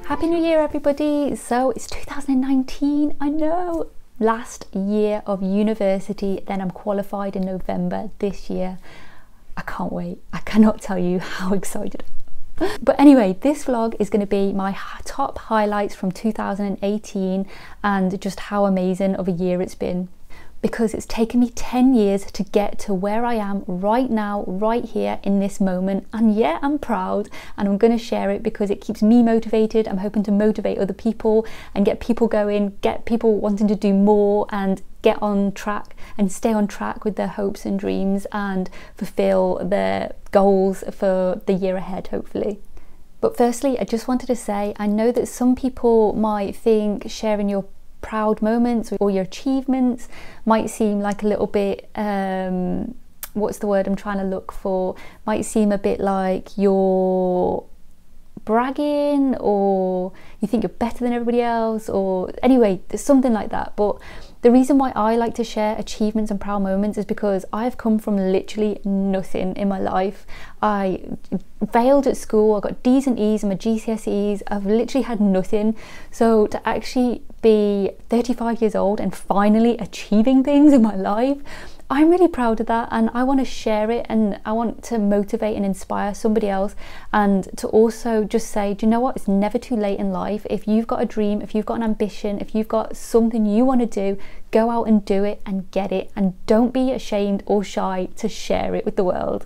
Happy New Year everybody! So it's 2019, I know, last year of university, then I'm qualified in November this year. I can't wait, I cannot tell you how excited. But anyway, this vlog is going to be my top highlights from 2018 and just how amazing of a year it's been. Because it's taken me 10 years to get to where I am right now, right here in this moment. And yeah, I'm proud and I'm going to share it because it keeps me motivated. I'm hoping to motivate other people and get people going, get people wanting to do more and get on track and stay on track with their hopes and dreams and fulfill their goals for the year ahead, hopefully. But firstly, I just wanted to say, I know that some people might think sharing your proud moments or your achievements might seem like a little bit what's the word I'm trying to look for, might seem a bit like you're bragging or you think you're better than everybody else, or anyway, there's something like that. But the reason why I like to share achievements and proud moments is because I've come from literally nothing in my life. I failed at school, I got D's and E's and my GCSEs, I've literally had nothing. So to actually be 35 years old and finally achieving things in my life, I'm really proud of that, and I want to share it and I want to motivate and inspire somebody else, and to also just say, do you know what, it's never too late in life. If you've got a dream, if you've got an ambition, if you've got something you want to do, go out and do it and get it, and don't be ashamed or shy to share it with the world.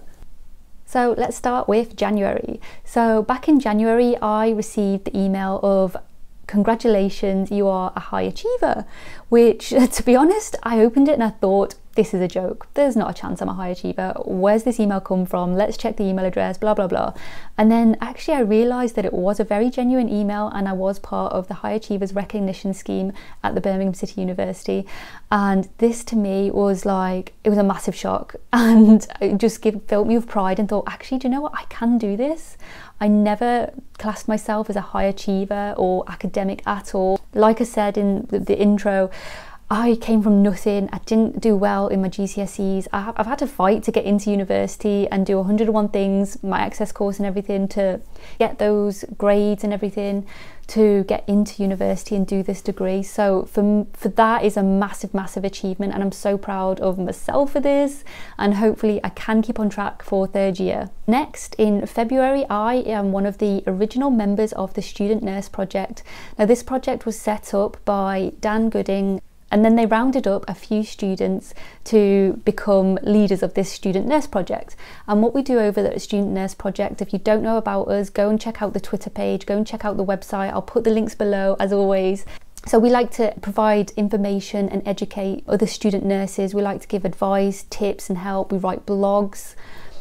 So let's start with January. So back in January I received the email of congratulations, you are a high achiever, which to be honest, I opened it and I thought, this is a joke, there's not a chance I'm a high achiever, where's this email come from, let's check the email address, blah blah blah. And then actually I realised that it was a very genuine email and I was part of the High Achievers Recognition Scheme at the Birmingham City University, and this to me was like, it was a massive shock, and it just filled me with pride and thought, actually, do you know what, I can do this. I never classed myself as a high achiever or academic at all. Like I said in the intro, I came from nothing. I didn't do well in my GCSEs. I've had to fight to get into university and do 101 things, my access course and everything, to get those grades and everything to get into university and do this degree. So for that is a massive achievement, and I'm so proud of myself for this, and hopefully I can keep on track for third year. Next, in February, I am one of the original members of the Student Nurse Project. Now this project was set up by Dan Gooding, and then they rounded up a few students to become leaders of this Student Nurse Project. And what we do over the Student Nurse Project, if you don't know about us, go and check out the Twitter page, go and check out the website. I'll put the links below as always. So we like to provide information and educate other student nurses. We like to give advice, tips and help. We write blogs.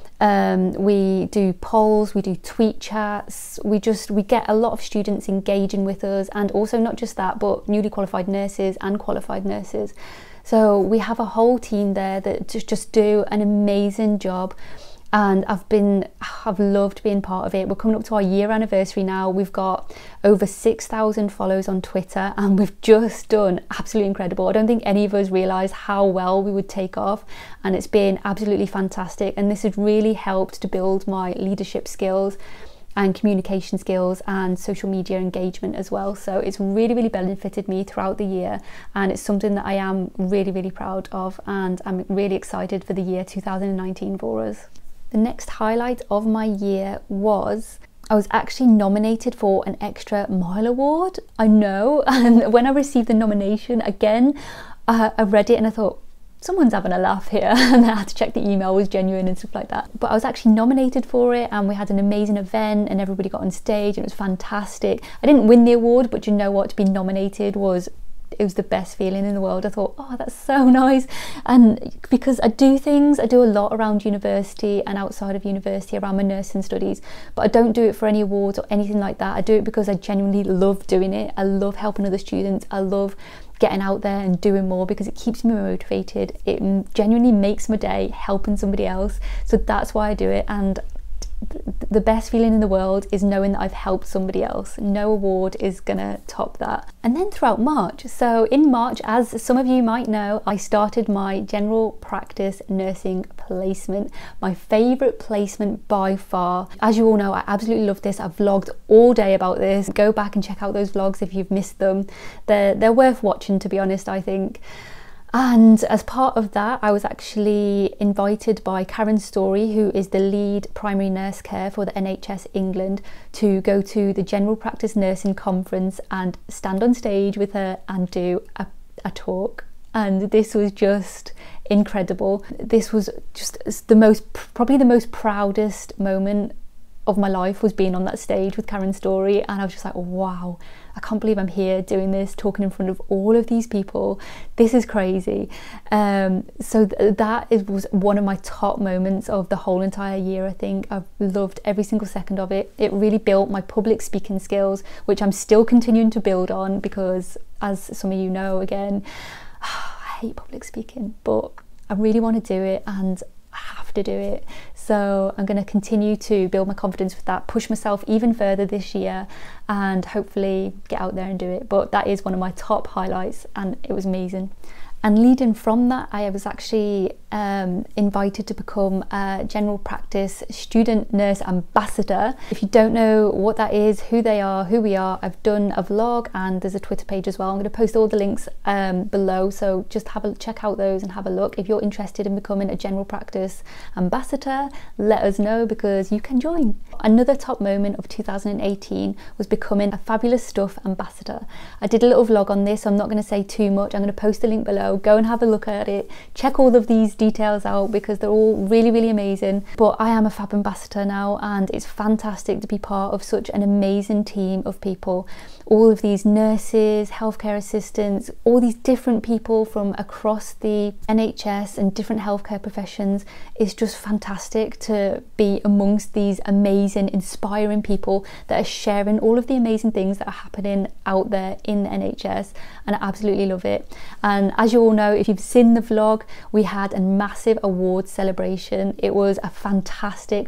We do polls, we do tweet chats, we get a lot of students engaging with us, and also not just that, but newly qualified nurses and qualified nurses. So we have a whole team there that just do an amazing job, and I've loved being part of it. We're coming up to our year anniversary now. We've got over 6,000 follows on Twitter, and we've just done absolutely incredible. I don't think any of us realised how well we would take off, and it's been absolutely fantastic. And this has really helped to build my leadership skills and communication skills and social media engagement as well. So it's really benefited me throughout the year, and it's something that I am really proud of, and I'm really excited for the year 2019 for us. The next highlight of my year was I was actually nominated for an Extra Mile Award. I know, and when I received the nomination again, I read it and I thought, someone's having a laugh here, and I had to check the email was genuine and stuff like that. But I was actually nominated for it, and we had an amazing event and everybody got on stage and it was fantastic. I didn't win the award, but you know what, to be nominated was the best feeling in the world. I thought, oh, that's so nice. And because I do a lot around university and outside of university around my nursing studies, but I don't do it for any awards or anything like that. I do it because I genuinely love doing it. I love helping other students. I love getting out there and doing more because it keeps me motivated. It genuinely makes my day helping somebody else. So that's why I do it. And the best feeling in the world is knowing that I've helped somebody else. No award is gonna top that. And then throughout March, so in March, as some of you might know, I started my general practice nursing placement, my favourite placement by far. As you all know, I absolutely love this. I've vlogged all day about this. Go back and check out those vlogs if you've missed them. They're worth watching, to be honest, I think. And as part of that, I was actually invited by Karen Story, who is the lead primary nurse care for the NHS England, to go to the General Practice Nursing Conference and stand on stage with her and do a talk. And this was just incredible. This was just probably the most proudest moment of my life, was being on that stage with Karen Story. And I was just like, wow, I can't believe I'm here doing this, talking in front of all of these people. This is crazy. So that was one of my top moments of the whole entire year. I think I've loved every single second of it. It really built my public speaking skills, which I'm still continuing to build on, because as some of you know, again, I hate public speaking, but I really want to do it and I have to do it. So I'm going to continue to build my confidence with that, push myself even further this year, and hopefully get out there and do it. But that is one of my top highlights, and it was amazing. And leading from that, I was actually invited to become a general practice student nurse ambassador. If you don't know what that is, who they are, who we are, I've done a vlog and there's a Twitter page as well. I'm going to post all the links below, so just check out those and have a look. If you're interested in becoming a general practice ambassador, let us know, because you can join. Another top moment of 2018 was becoming a Fabulous Stuff ambassador. I did a little vlog on this, so I'm not going to say too much. I'm going to post the link below. Go and have a look at it. Check all of these details out, because they're all really, really amazing. But I am a Fab ambassador now, and it's fantastic to be part of such an amazing team of people. All of these nurses, healthcare assistants, all these different people from across the NHS and different healthcare professions. It's just fantastic to be amongst these amazing, inspiring people that are sharing all of the amazing things that are happening out there in the NHS, and I absolutely love it. And as you all know, if you've seen the vlog, we had a massive awards celebration. It was a fantastic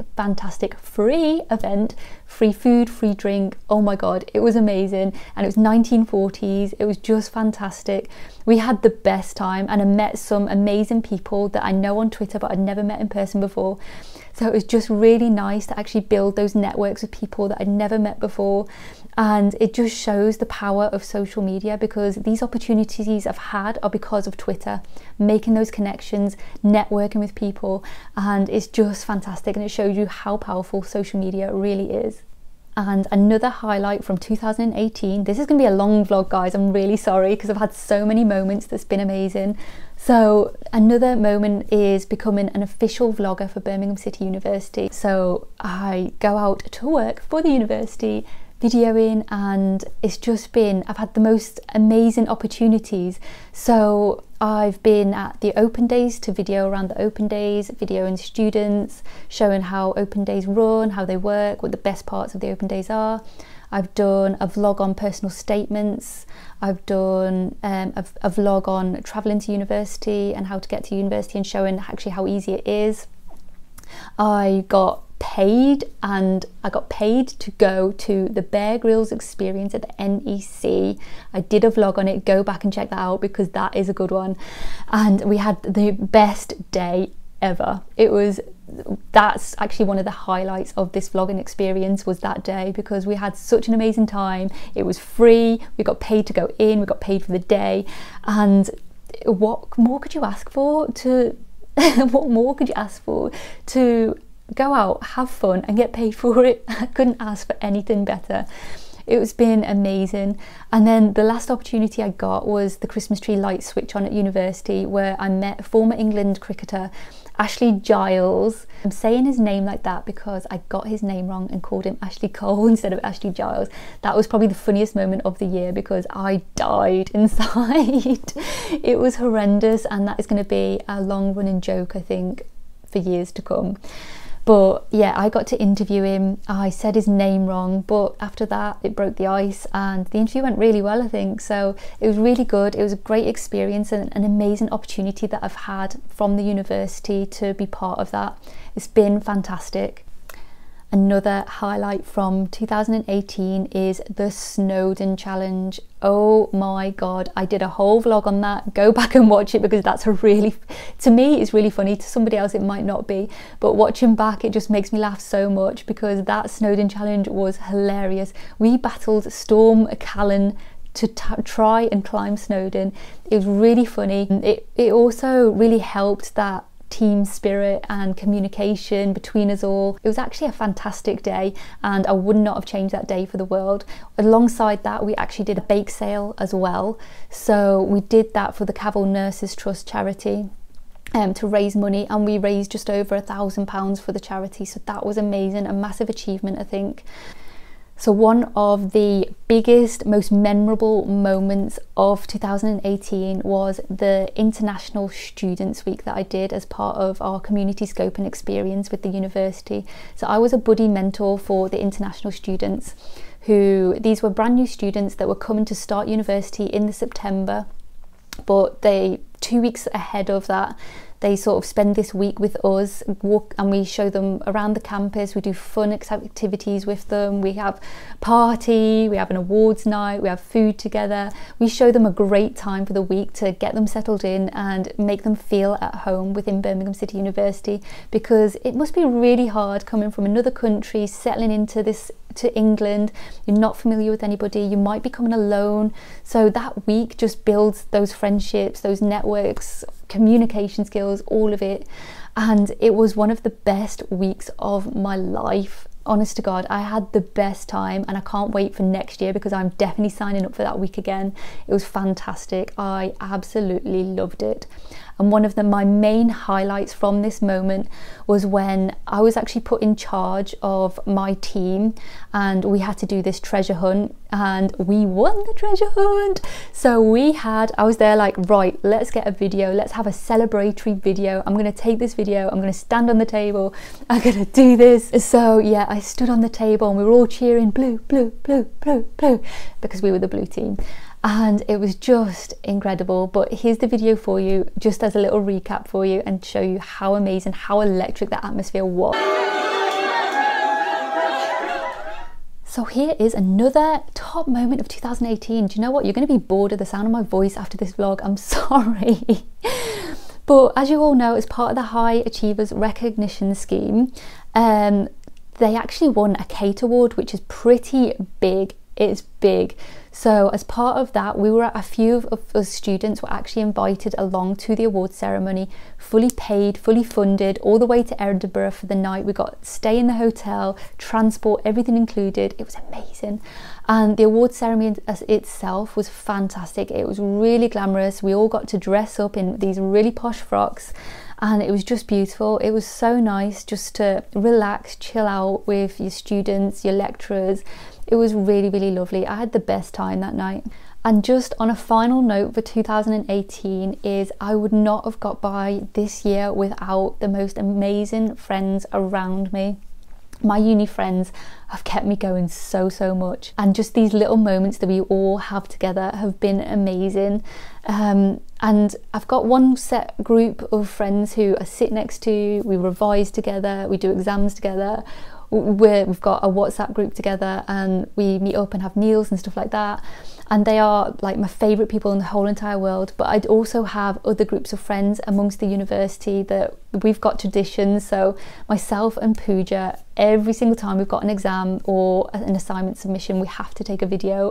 free event, free food, free drink. Oh my god, it was amazing. And it was 1940s. It was just fantastic. We had the best time, and I met some amazing people that I know on Twitter but I'd never met in person before. So it was just really nice to actually build those networks with people that I'd never met before. And it just shows the power of social media, because these opportunities I've had are because of Twitter, making those connections, networking with people, and it's just fantastic, and it shows you how powerful social media really is. And another highlight from 2018, this is going to be a long vlog, guys, I'm really sorry, because I've had so many moments that's been amazing. So another moment is becoming an official vlogger for Birmingham City University. So I go out to work for the university, videoing, and it's just been, I've had the most amazing opportunities. So I've been at the open days to video around the open days, videoing students, showing how open days run, how they work, what the best parts of the open days are. I've done a vlog on personal statements. I've done a vlog on travelling to university and how to get to university, and showing actually how easy it is. I got paid to go to the Bear Grylls experience at the NEC. I did a vlog on it. Go back and check that out, because that is a good one. And we had the best day ever. That's actually one of the highlights of this vlogging experience, was that day, because we had such an amazing time. It was free, we got paid to go in, we got paid for the day, and what more could you ask for to what more could you ask for to go out, have fun and get paid for it? I couldn't ask for anything better. It's been amazing. And then the last opportunity I got was the Christmas tree light switch on at university, where I met former England cricketer Ashley Giles. I'm saying his name like that because I got his name wrong and called him Ashley Cole instead of Ashley Giles. That was probably the funniest moment of the year, because I died inside. It was horrendous, and that is going to be a long running joke, I think, for years to come. But yeah, I got to interview him. I said his name wrong, but after that it broke the ice, and the interview went really well, I think. So it was really good. It was a great experience and an amazing opportunity that I've had from the university to be part of that. It's been fantastic. Another highlight from 2018 is the Snowdon Challenge. Oh my god, I did a whole vlog on that. Go back and watch it because that's to me it's really funny, to somebody else it might not be, but watching back it just makes me laugh so much because that Snowdon Challenge was hilarious. We battled Storm Callan to try and climb Snowdon. It was really funny. It also really helped that team spirit and communication between us all. It was actually a fantastic day and I would not have changed that day for the world. Alongside that, we actually did a bake sale as well. So we did that for the Cavell Nurses Trust charity to raise money, and we raised just over £1,000 for the charity. So that was amazing, a massive achievement, I think. So one of the biggest, most memorable moments of 2018 was the International Students Week that I did as part of our community scope and experience with the university. So I was a buddy mentor for the international students these were brand new students that were coming to start university in the September, but 2 weeks ahead of that, they sort of spend this week with us, and we show them around the campus. We do fun activities with them. We have party, we have an awards night, we have food together. We show them a great time for the week to get them settled in and make them feel at home within Birmingham City University, because it must be really hard coming from another country, settling to England. You're not familiar with anybody, you might be coming alone. So that week just builds those friendships, those networks, communication skills, all of it. And it was one of the best weeks of my life. Honest to God, I had the best time and I can't wait for next year because I'm definitely signing up for that week again. It was fantastic. I absolutely loved it. And one of my main highlights from this moment was when I was actually put in charge of my team and we had to do this treasure hunt, and we won the treasure hunt. So I was there like, right, let's get a video, let's have a celebratory video. I'm gonna take this video, I'm gonna stand on the table, I'm gonna do this. So yeah, I stood on the table and we were all cheering blue, blue, blue, blue, blue, because we were the blue team. And it was just incredible. But here's the video for you, just as a little recap for you and show you how amazing, how electric that atmosphere was. So here is another top moment of 2018. Do you know what? You're going to be bored of the sound of my voice after this vlog. I'm sorry. But as you all know, as part of the High Achievers Recognition Scheme, they actually won a Kate Award, which is pretty big. It's big. So as part of that, a few of us students were actually invited along to the award ceremony, fully paid, fully funded, all the way to Edinburgh for the night. We got to stay in the hotel, transport, everything included. It was amazing. And the award ceremony itself was fantastic. It was really glamorous. We all got to dress up in these really posh frocks, and it was just beautiful. It was so nice just to relax, chill out with your students, your lecturers. It was really, really lovely. I had the best time that night. And just on a final note for 2018 is I would not have got by this year without the most amazing friends around me. My uni friends have kept me going so much, and just these little moments that we all have together have been amazing. And I've got one set group of friends who I sit next to, we revise together, we do exams together, we've got a WhatsApp group together and we meet up and have meals and stuff like that, and they are like my favourite people in the whole entire world. But I'd also have other groups of friends amongst the university that we've got traditions. So myself and Pooja, every single time we've got an exam or an assignment submission, we have to take a video.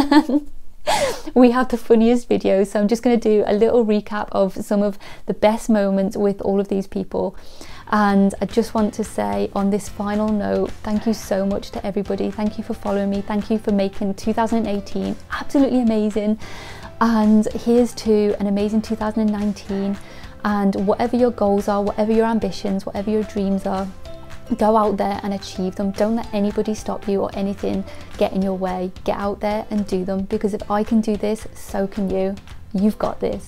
We have the funniest videos, so I'm just going to do a little recap of some of the best moments with all of these people. And I just want to say on this final note, thank you so much to everybody. Thank you for following me. Thank you for making 2018 absolutely amazing. And here's to an amazing 2019. And whatever your goals are, whatever your ambitions, whatever your dreams are, go out there and achieve them. Don't let anybody stop you or anything get in your way. Get out there and do them, because if I can do this, so can you. You've got this.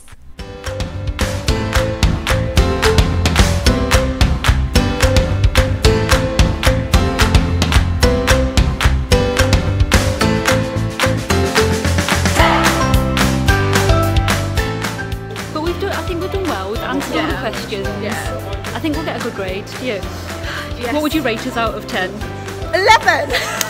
Questions. I think we'll get a good grade. Yes. What would you rate us out of 10? 11.